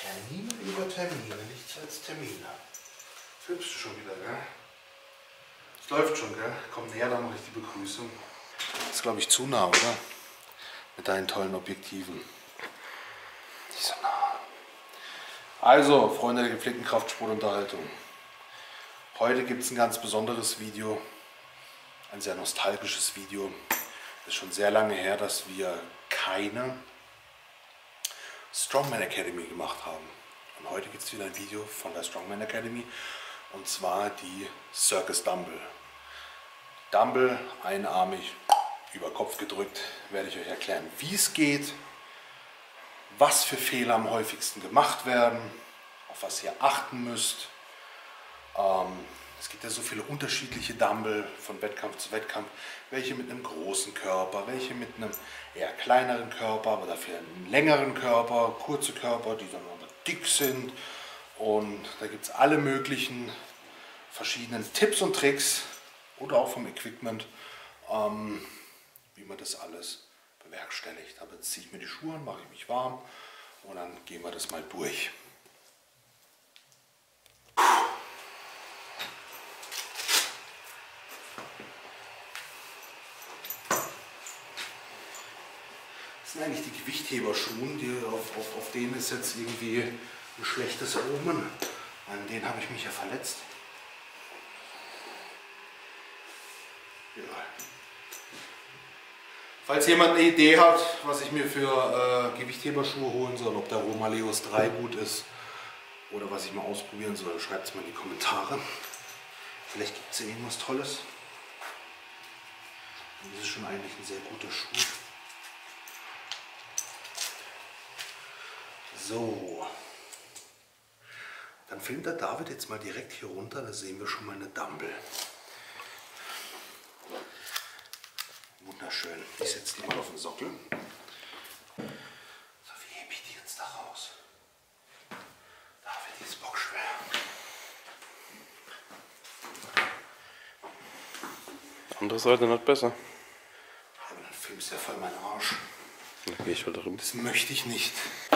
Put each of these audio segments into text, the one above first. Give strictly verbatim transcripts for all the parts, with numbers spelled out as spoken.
Termine über Termine, nichts als Termine. Hübsch schon wieder, gell? Es läuft schon, gell? Komm näher, dann mache ich die Begrüßung. Das ist, glaube ich, zu nah, oder? Mit deinen tollen Objektiven. Nicht so nah. Also, Freunde der gepflegten Kraftsportunterhaltung. Heute gibt es ein ganz besonderes Video. Ein sehr nostalgisches Video. Es ist schon sehr lange her, dass wir keine Strongman Academy gemacht haben. Und heute gibt es wieder ein Video von der Strongman Academy. Und zwar die Circus Dumbbell. Dumbbell, einarmig, über Kopf gedrückt, werde ich euch erklären, wie es geht, was für Fehler am häufigsten gemacht werden, auf was ihr achten müsst. Ähm, es gibt ja so viele unterschiedliche Dumbbell von Wettkampf zu Wettkampf, welche mit einem großen Körper, welche mit einem eher kleineren Körper, aber dafür einen längeren Körper, kurze Körper, die dann aber dick sind. Und da gibt es alle möglichen verschiedenen Tipps und Tricks oder auch vom Equipment, ähm, wie man das alles bewerkstelligt. Aber jetzt ziehe ich mir die Schuhe an, mache ich mich warm und dann gehen wir das mal durch. Das sind eigentlich die Gewichtheberschuhe, die auf, auf, auf denen ist jetzt irgendwie ein schlechtes Omen. An denen habe ich mich ja verletzt. Egal. Falls jemand eine Idee hat, was ich mir für äh, Gewichtheberschuhe holen soll, ob der Romaleos drei gut ist oder was ich mal ausprobieren soll, schreibt es mal in die Kommentare. Vielleicht gibt es ja irgendwas Tolles. Und das ist schon eigentlich ein sehr guter Schuh. So. Dann filmt der David jetzt mal direkt hier runter, da sehen wir schon mal eine Dumbbell. Wunderschön. Ich setze die mal auf den Sockel. So, wie hebe ich die jetzt da raus? David, die ist bockschwer. Andere Seite nicht besser. Aber dann filmst du ja voll meinen Arsch. Da gehe ich halt drin. Das möchte ich nicht.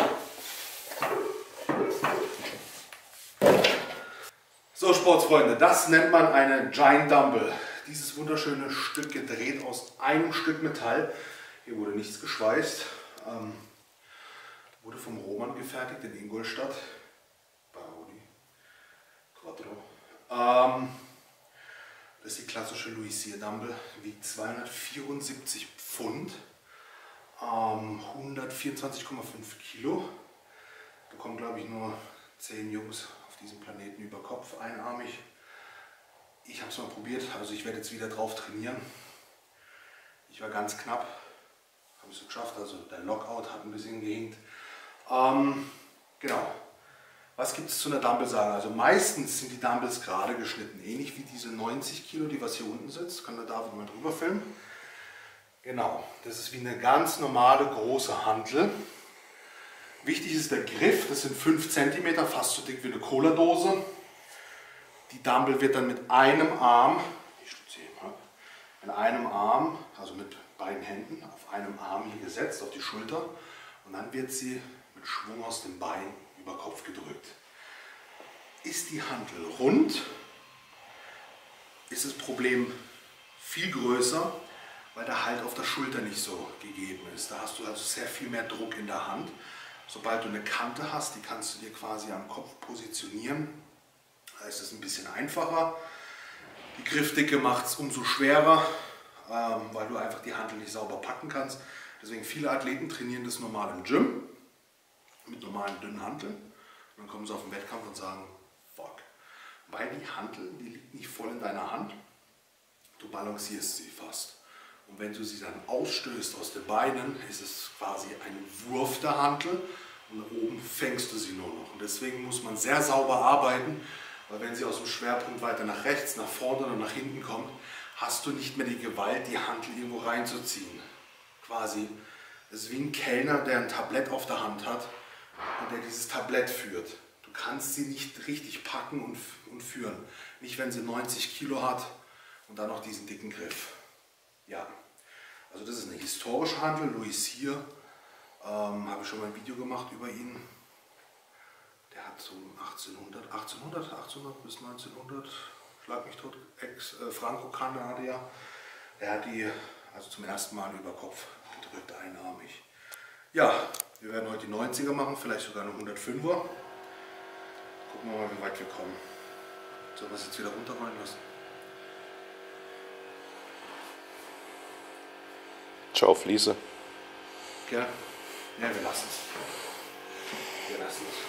So, Sportsfreunde, das nennt man eine Giant Dumbbell. Dieses wunderschöne Stück gedreht aus einem Stück Metall. Hier wurde nichts geschweißt. Ähm, wurde vom Roman gefertigt in Ingolstadt. Bei Audi Quattro. Ähm, das ist die klassische Louis Cyr Dumbbell. Wiegt zweihundertvierundsiebzig Pfund. Ähm, hundertvierundzwanzig Komma fünf Kilo. Bekommen, glaube ich, nur zehn Jungs auf diesem Planeten über Kopf, einarmig. Ich habe es mal probiert, also ich werde jetzt wieder drauf trainieren. Ich war ganz knapp, habe es geschafft, also der Lockout hat ein bisschen gehinkt. Ähm, genau, was gibt es zu einer Dumbbell sagen? Also meistens sind die Dumbbells gerade geschnitten, ähnlich wie diese neunzig Kilo, die was hier unten sitzt. Kann der David mal drüber filmen. Genau, das ist wie eine ganz normale große Hantel. Wichtig ist der Griff, das sind fünf Zentimeter, fast so dick wie eine Cola-Dose. Die Dumbbell wird dann mit einem Arm, ich stütze hier mal, mit einem Arm, also mit beiden Händen, auf einem Arm hier gesetzt, auf die Schulter. Und dann wird sie mit Schwung aus dem Bein über Kopf gedrückt. Ist die Hantel rund, ist das Problem viel größer, weil der Halt auf der Schulter nicht so gegeben ist. Da hast du also sehr viel mehr Druck in der Hand. Sobald du eine Kante hast, die kannst du dir quasi am Kopf positionieren. Da ist es ein bisschen einfacher. Die Griffdicke macht es umso schwerer, ähm, weil du einfach die Hantel nicht sauber packen kannst. Deswegen viele Athleten trainieren das normal im Gym mit normalen dünnen Hanteln. Und dann kommen sie auf den Wettkampf und sagen, fuck. Weil die Hantel, die liegt nicht voll in deiner Hand. Du balancierst sie fast. Und wenn du sie dann ausstößt aus den Beinen, ist es quasi ein Wurf der Hantel und oben fängst du sie nur noch. Und deswegen muss man sehr sauber arbeiten, weil wenn sie aus dem Schwerpunkt weiter nach rechts, nach vorne oder nach hinten kommt, hast du nicht mehr die Gewalt, die Hantel irgendwo reinzuziehen. Quasi, das ist wie ein Kellner, der ein Tablett auf der Hand hat und der dieses Tablett führt. Du kannst sie nicht richtig packen und, und führen. Nicht, wenn sie neunzig Kilo hat und dann noch diesen dicken Griff. Ja, also das ist eine historische Hantel, Louis Cyr, ähm, habe ich schon mal ein Video gemacht über ihn. Der hat so achtzehnhundert, achtzehnhundert, achtzehnhundert bis neunzehnhundert, schlag mich tot, Ex-Franco-Kanadier. Der hat die also zum ersten Mal über Kopf gedrückt, einarmig. Ja, wir werden heute die neunziger machen, vielleicht sogar eine hundertfünfer. Gucken wir mal, wie weit wir kommen. Sollen wir es jetzt wieder runterrollen lassen? Schau, Fliese. Gell? Ja, wir lassen es. Wir lassen es.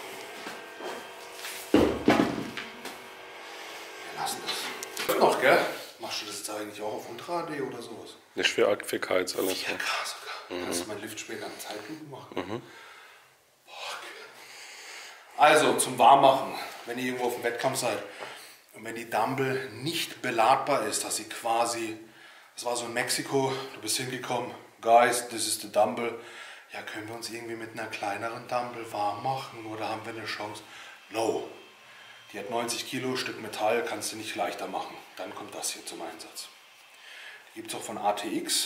Wir lassen es. Wird noch, gell? Machst du das jetzt eigentlich auch auf Ultra H D oder sowas? Nicht für vier K jetzt alles. vier K sogar. Mhm. Kannst du meinen Lift später in Zeitlupe machen? Mhm. Boah. Also, zum Warmmachen, wenn ihr irgendwo auf dem Wettkampf seid und wenn die Dumbbell nicht beladbar ist, dass sie quasi, das war so in Mexiko, du bist hingekommen, guys, this is the Dumbbell. Ja, können wir uns irgendwie mit einer kleineren Dumbbell warm machen oder haben wir eine Chance? No. Die hat neunzig Kilo, Stück Metall, kannst du nicht leichter machen. Dann kommt das hier zum Einsatz. Die gibt es auch von A T X.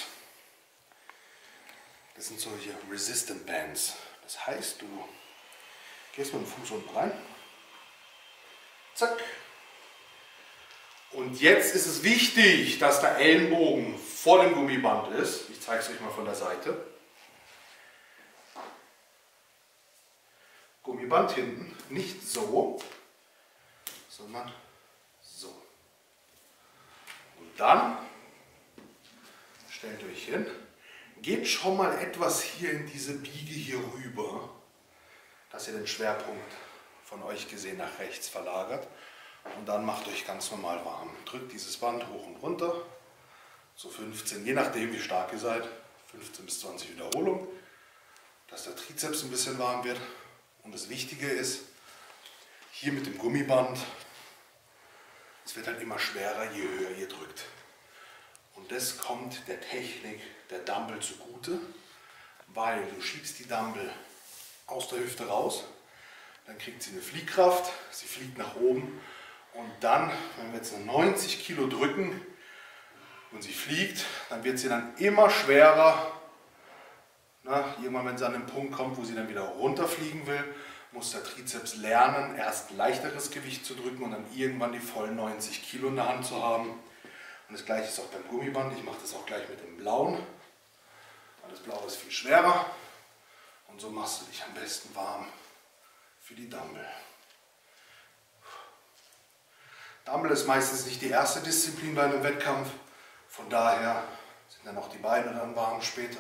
Das sind solche Resistant Bands. Das heißt, du gehst mit dem Fuß unten rein. Zack. Und jetzt ist es wichtig, dass der Ellenbogen vor dem Gummiband ist. Ich zeige es euch mal von der Seite. Gummiband hinten, nicht so, sondern so. Und dann stellt euch hin, geht schon mal etwas hier in diese Biege hier rüber, dass ihr den Schwerpunkt von euch gesehen nach rechts verlagert. Und dann macht euch ganz normal warm. Drückt dieses Band hoch und runter, so fünfzehn, je nachdem wie stark ihr seid, fünfzehn bis zwanzig Wiederholungen, dass der Trizeps ein bisschen warm wird. Und das Wichtige ist, hier mit dem Gummiband, es wird halt immer schwerer, je höher ihr drückt. Und das kommt der Technik der Dumbbell zugute, weil du schiebst die Dumbbell aus der Hüfte raus, dann kriegt sie eine Fliehkraft, sie fliegt nach oben und dann, wenn wir jetzt eine neunzig Kilo drücken und sie fliegt, dann wird sie dann immer schwerer. Na, irgendwann, wenn sie an den Punkt kommt, wo sie dann wieder runterfliegen will, muss der Trizeps lernen, erst leichteres Gewicht zu drücken und dann irgendwann die vollen neunzig Kilo in der Hand zu haben. Und das gleiche ist auch beim Gummiband. Ich mache das auch gleich mit dem Blauen. Weil das Blaue ist viel schwerer. Und so machst du dich am besten warm für die Dumbbell. Dumbbell ist meistens nicht die erste Disziplin bei einem Wettkampf. Von daher sind dann auch die Beine dann warm später.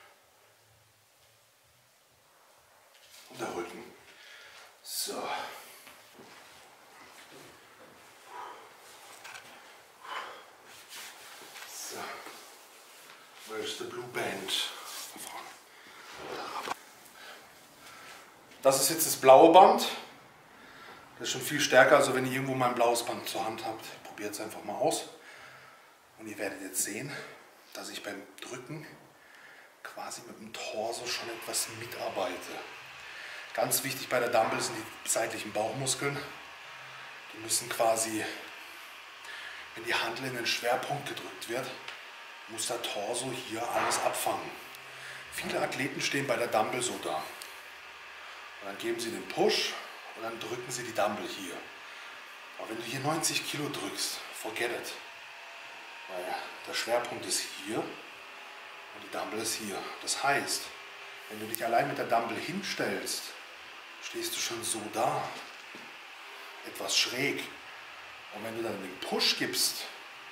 Und der Rücken. So. So. Where's the blue band? Das ist jetzt das blaue Band. Das ist schon viel stärker, also wenn ihr irgendwo mal ein blaues Band zur Hand habt, probiert es einfach mal aus. Und ihr werdet jetzt sehen, dass ich beim Drücken quasi mit dem Torso schon etwas mitarbeite. Ganz wichtig bei der Dumbbell sind die seitlichen Bauchmuskeln. Die müssen quasi, wenn die Handel in den Schwerpunkt gedrückt wird, muss der Torso hier alles abfangen. Viele Athleten stehen bei der Dumbbell so da. Und dann geben sie den Push und dann drücken sie die Dumbbell hier. Aber wenn du hier neunzig Kilo drückst, forget it. Weil der Schwerpunkt ist hier und die Dumbbell ist hier. Das heißt, wenn du dich allein mit der Dumbbell hinstellst, stehst du schon so da, etwas schräg. Und wenn du dann den Push gibst,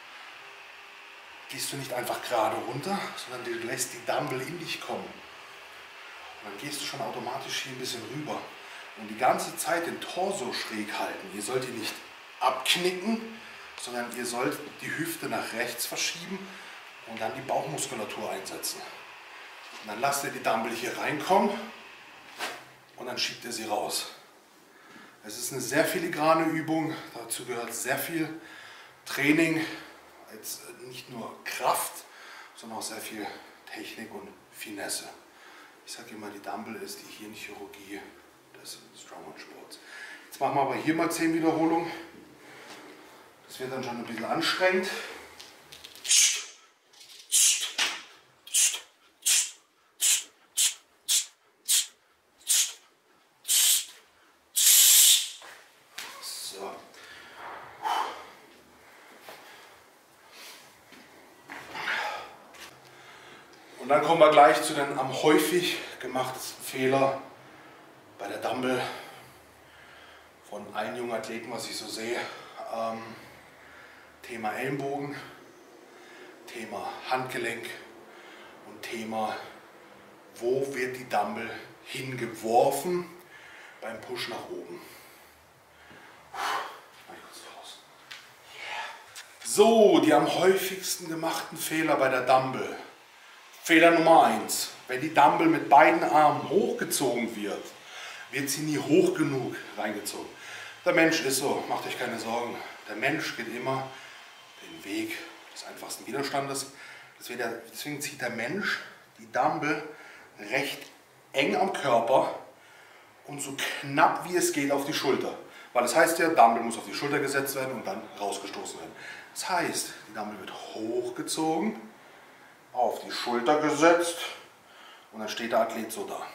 gehst du nicht einfach gerade runter, sondern du lässt die Dumbbell in dich kommen. Und dann gehst du schon automatisch hier ein bisschen rüber. Und die ganze Zeit den Torso schräg halten. Ihr sollt ihn nicht abknicken, sondern ihr sollt die Hüfte nach rechts verschieben und dann die Bauchmuskulatur einsetzen. Und dann lasst ihr die Dumbbell hier reinkommen und dann schiebt ihr sie raus. Es ist eine sehr filigrane Übung, dazu gehört sehr viel Training, jetzt nicht nur Kraft, sondern auch sehr viel Technik und Finesse. Ich sage immer, die Dumbbell ist die Hirnchirurgie des Strongman-Sports. Jetzt machen wir aber hier mal zehn Wiederholungen. Das wird dann schon ein bisschen anstrengend. So. Und dann kommen wir gleich zu den am häufig gemachten Fehler bei der Dumbbell von einem jungen Athleten, was ich so sehe. Ähm, Thema Ellenbogen, Thema Handgelenk und Thema, wo wird die Dumbbell hingeworfen beim Push nach oben. So, die am häufigsten gemachten Fehler bei der Dumbbell. Fehler Nummer eins. Wenn die Dumbbell mit beiden Armen hochgezogen wird, wird sie nie hoch genug reingezogen. Der Mensch ist so, macht euch keine Sorgen. Der Mensch geht immer den Weg des einfachsten Widerstandes. Deswegen zieht der Mensch die Dumbbell recht eng am Körper und so knapp wie es geht auf die Schulter. Weil das heißt ja, Dumbbell muss auf die Schulter gesetzt werden und dann rausgestoßen werden. Das heißt, die Dumbbell wird hochgezogen, auf die Schulter gesetzt und dann steht der Athlet so da.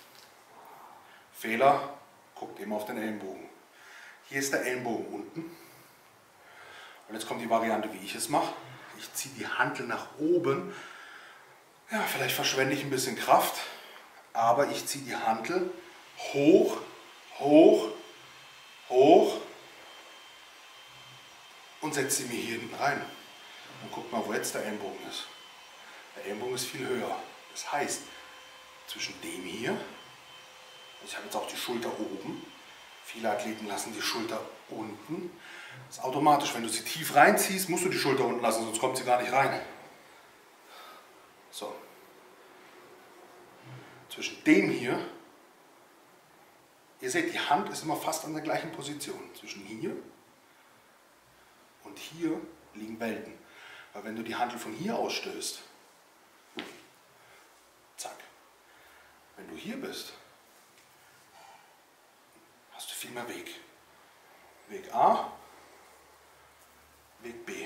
Fehler, guckt immer auf den Ellenbogen. Hier ist der Ellenbogen unten. Und jetzt kommt die Variante, wie ich es mache. Ich ziehe die Hantel nach oben. Ja, vielleicht verschwende ich ein bisschen Kraft, aber ich ziehe die Hantel hoch, hoch, hoch und setze sie mir hier hinten rein. Und guck mal, wo jetzt der Ellenbogen ist. Der Ellenbogen ist viel höher. Das heißt, zwischen dem hier, ich habe jetzt auch die Schulter oben, viele Athleten lassen die Schulter unten. Das ist automatisch, wenn du sie tief reinziehst, musst du die Schulter unten lassen, sonst kommt sie gar nicht rein. So. Zwischen dem hier, ihr seht, die Hand ist immer fast an der gleichen Position. Zwischen hier und hier liegen Welten. Weil wenn du die Hantel von hier ausstößt, zack, wenn du hier bist, hast du viel mehr Weg. Weg A, Weg B.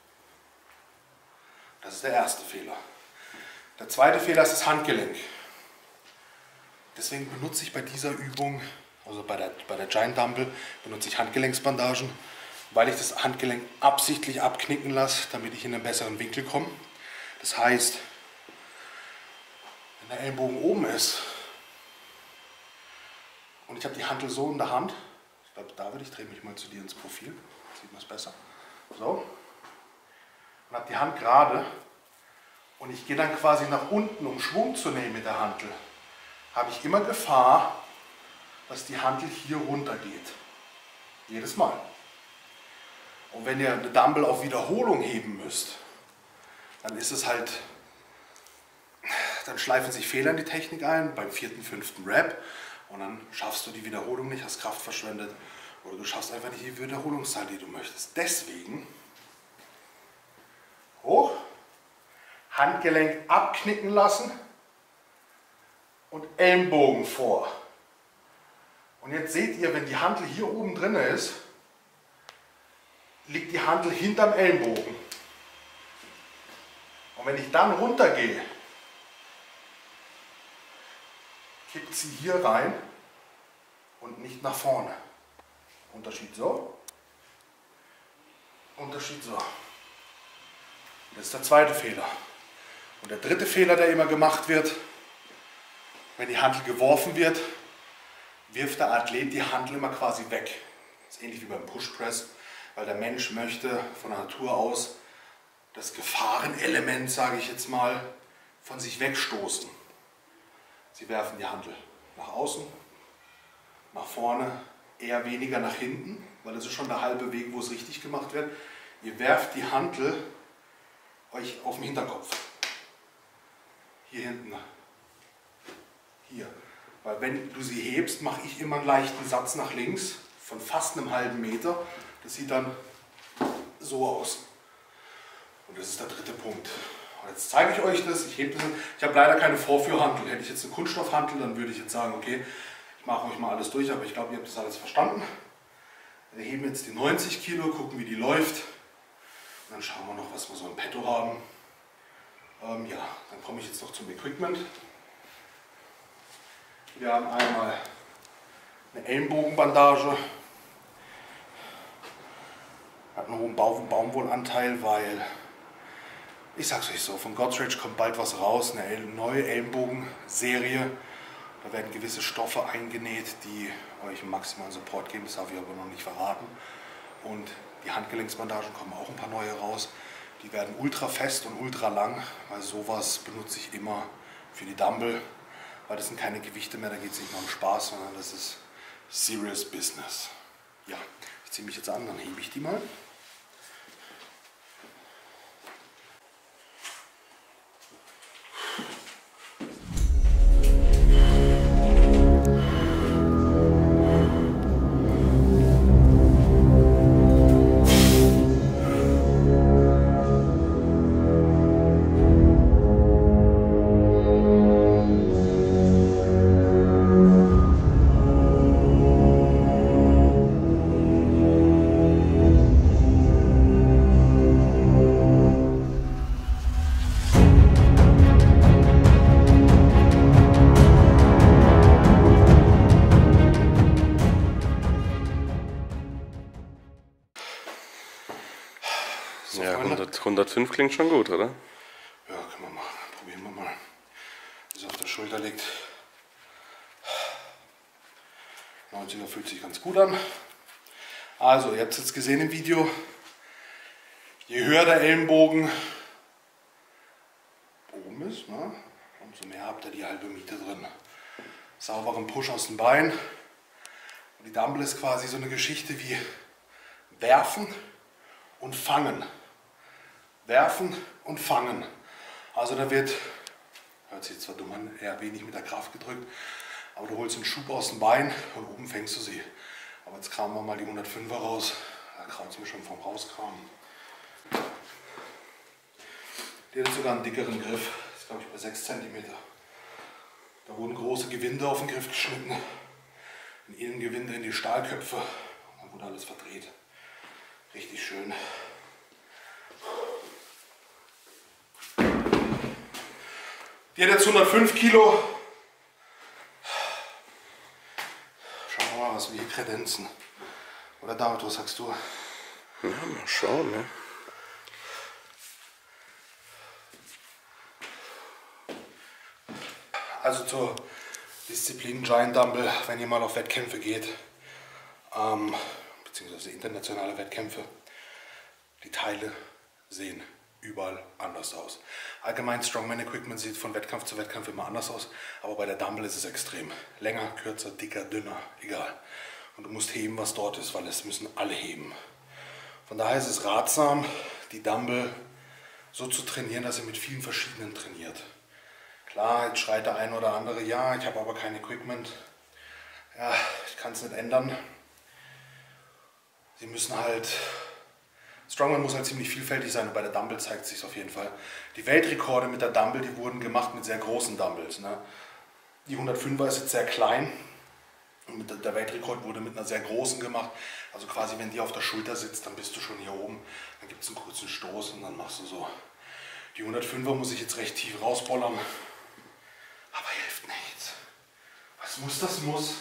Das ist der erste Fehler. Der zweite Fehler ist das Handgelenk. Deswegen benutze ich bei dieser Übung, also bei der, bei der Giant Dumbbell, benutze ich Handgelenksbandagen, weil ich das Handgelenk absichtlich abknicken lasse, damit ich in einen besseren Winkel komme. Das heißt, wenn der Ellenbogen oben ist und ich habe die Hantel so in der Hand, ich glaube, David, ich drehe mich mal zu dir ins Profil, sieht man es besser. So, und habe die Hand gerade und ich gehe dann quasi nach unten, um Schwung zu nehmen mit der Hantel, habe ich immer Gefahr, dass die Hantel hier runter geht. Jedes Mal. Und wenn ihr eine Dumbbell auf Wiederholung heben müsst, dann ist es halt, dann schleifen sich Fehler in die Technik ein, beim vierten, fünften Rep und dann schaffst du die Wiederholung nicht, hast Kraft verschwendet oder du schaffst einfach nicht die Wiederholungszahl, die du möchtest. Deswegen hoch, Handgelenk abknicken lassen und Ellenbogen vor. Und jetzt seht ihr, wenn die Hantel hier oben drin ist, liegt die Hantel hinterm Ellenbogen. Und wenn ich dann runtergehe, kippt sie hier rein und nicht nach vorne. Unterschied so, Unterschied so. Das ist der zweite Fehler. Und der dritte Fehler, der immer gemacht wird, wenn die Hantel geworfen wird, wirft der Athlet die Hantel immer quasi weg. Das ist ähnlich wie beim Push Press, weil der Mensch möchte von der Natur aus das Gefahrenelement, sage ich jetzt mal, von sich wegstoßen. Sie werfen die Hantel nach außen, nach vorne, eher weniger nach hinten, weil das ist schon der halbe Weg, wo es richtig gemacht wird. Ihr werft die Hantel euch auf den Hinterkopf. Hier hinten. Hier. Weil wenn du sie hebst, mache ich immer einen leichten Satz nach links von fast einem halben Meter. Das sieht dann so aus. Und das ist der dritte Punkt. Und jetzt zeige ich euch das. Ich, hebe das. Ich habe leider keine Vorführhantel. Hätte ich jetzt eine Kunststoffhantel, dann würde ich jetzt sagen, okay, ich mache euch mal alles durch, aber ich glaube, ihr habt das alles verstanden. Wir heben jetzt die neunzig Kilo, gucken, wie die läuft. Und dann schauen wir noch, was wir so im Petto haben. Ähm, ja, dann komme ich jetzt noch zum Equipment. Wir haben einmal eine Ellenbogenbandage. einen hohen Baumwollanteil, weil, ich sag's euch so, von Godrej kommt bald was raus, eine neue Ellenbogenserie. Da werden gewisse Stoffe eingenäht, die euch einen maximalen Support geben, das darf ich aber noch nicht verraten. Und die Handgelenksbandagen kommen auch ein paar neue raus. Die werden ultra fest und ultra lang, weil sowas benutze ich immer für die Dumbbell. Weil das sind keine Gewichte mehr, da geht es nicht nur um Spaß, sondern das ist serious business. Ja, ich ziehe mich jetzt an, dann hebe ich die mal. Ja, hundert, hundertfünf klingt schon gut, oder? Ja, können wir machen. Probieren wir mal. Wie es auf der Schulter liegt. neunziger fühlt sich ganz gut an. Also, ihr habt es jetzt gesehen im Video. Je höher der Ellenbogen oben ist, ne, umso mehr habt ihr die halbe Miete drin. Sauberen Push aus dem Bein. Und die Dumbbell ist quasi so eine Geschichte wie werfen und fangen. Werfen und fangen. Also da wird, hört sich zwar dumm an, eher wenig mit der Kraft gedrückt, aber du holst einen Schub aus dem Bein und oben fängst du sie. Aber jetzt kramen wir mal die hundertfünfer raus. Da kraut es mir schon vom Rauskramen. Die hat sogar einen dickeren Griff. Das ist, glaube ich, bei sechs Zentimeter. Da wurden große Gewinde auf den Griff geschnitten. Ein Innengewinde in die Stahlköpfe. Und dann wurde alles verdreht. Richtig schön. Die hat jetzt hundertfünf Kilo. Schauen wir mal, was wir hier kredenzen. Oder David, was sagst du? Ja, mal schauen, ne? Also zur Disziplin Giant Dumbbell, wenn ihr mal auf Wettkämpfe geht, ähm, beziehungsweise internationale Wettkämpfe, die Teile sehen überall anders aus. Allgemein Strongman Equipment sieht von Wettkampf zu Wettkampf immer anders aus, aber bei der Dumbbell ist es extrem. Länger, kürzer, dicker, dünner, egal. Und du musst heben, was dort ist, weil es müssen alle heben. Von daher ist es ratsam, die Dumbbell so zu trainieren, dass ihr mit vielen verschiedenen trainiert. Klar, jetzt schreit der eine oder andere, ja, ich habe aber kein Equipment. Ja, ich kann es nicht ändern. Sie müssen halt, Strongman muss halt ziemlich vielfältig sein und bei der Dumbbell zeigt es sich auf jeden Fall. Die Weltrekorde mit der Dumbbell, die wurden gemacht mit sehr großen Dumbbells. Ne? Die hundertfünfer ist jetzt sehr klein und mit der, der Weltrekord wurde mit einer sehr großen gemacht. Also quasi, wenn die auf der Schulter sitzt, dann bist du schon hier oben. Dann gibt es einen kurzen Stoß und dann machst du so. Die hundertfünfer muss ich jetzt recht tief rausbollern. Aber hilft nichts. Was muss, das muss.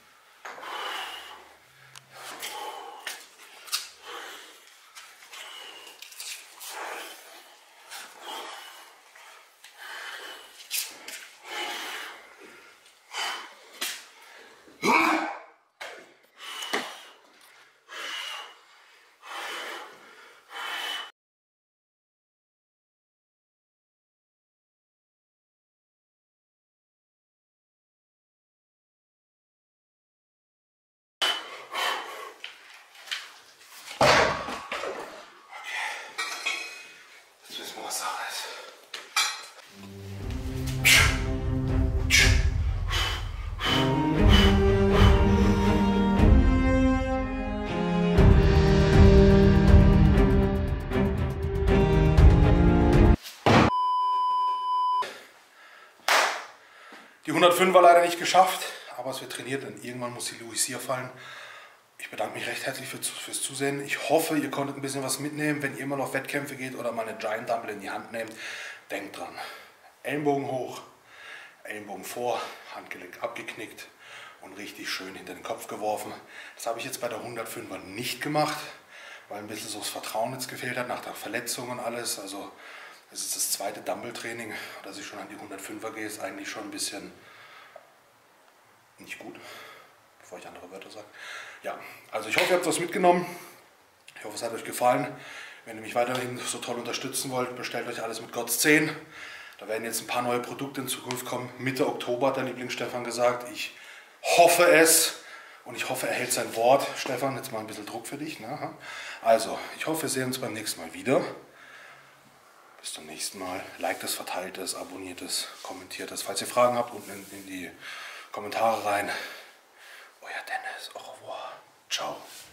Die hundertfünf war leider nicht geschafft, aber es wird trainiert und irgendwann muss die Louis hier fallen. Ich bedanke mich recht herzlich für, fürs Zusehen. Ich hoffe, ihr konntet ein bisschen was mitnehmen. Wenn ihr mal auf Wettkämpfe geht oder mal eine Giant Dumbbell in die Hand nehmt, denkt dran. Ellenbogen hoch, Ellenbogen vor, Handgelenk abgeknickt und richtig schön hinter den Kopf geworfen. Das habe ich jetzt bei der hundertfünfer nicht gemacht, weil ein bisschen so das Vertrauen jetzt gefehlt hat nach der Verletzung und alles. Also es ist das zweite Dumbbell-Training, dass ich schon an die hundertfünfer gehe, ist eigentlich schon ein bisschen nicht gut, bevor ich andere Wörter sage. Ja, also ich hoffe, ihr habt was mitgenommen. Ich hoffe, es hat euch gefallen. Wenn ihr mich weiterhin so toll unterstützen wollt, bestellt euch alles mit Gott's zehn. Da werden jetzt ein paar neue Produkte in Zukunft kommen. Mitte Oktober hat der Liebling Stefan gesagt. Ich hoffe es und ich hoffe, er hält sein Wort. Stefan, jetzt mal ein bisschen Druck für dich. Ne? Also, ich hoffe, wir sehen uns beim nächsten Mal wieder. Bis zum nächsten Mal. Liked es, verteilt es, abonniert es, kommentiert es. Falls ihr Fragen habt, unten in, in die Kommentare rein. Euer Dennis. Au revoir. Ciao.